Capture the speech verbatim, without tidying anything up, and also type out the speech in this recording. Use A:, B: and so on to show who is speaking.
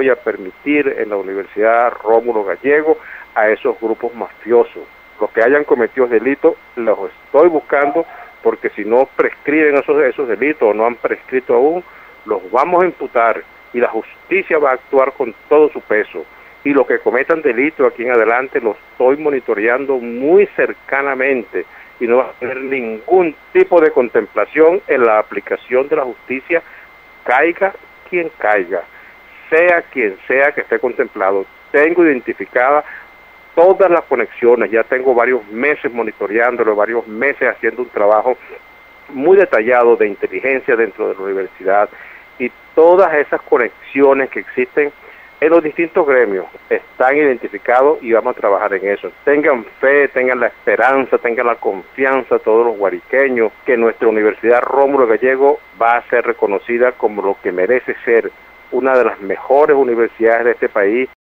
A: voy a permitir en la Universidad Rómulo Gallego a esos grupos mafiosos. Los que hayan cometido delitos los estoy buscando, porque si no prescriben esos, esos delitos o no han prescrito aún, los vamos a imputar y la justicia va a actuar con todo su peso. Y los que cometan delitos aquí en adelante los estoy monitoreando muy cercanamente y no va a tener ningún tipo de contemplación en la aplicación de la justicia, caiga quien caiga, sea quien sea que esté contemplado. Tengo identificada todas las conexiones, ya tengo varios meses monitoreándolo, varios meses haciendo un trabajo muy detallado de inteligencia dentro de la universidad, y todas esas conexiones que existen en los distintos gremios están identificados y vamos a trabajar en eso. Tengan fe, tengan la esperanza, tengan la confianza todos los guariqueños que nuestra Universidad Rómulo Gallego va a ser reconocida como lo que merece ser, una de las mejores universidades de este país.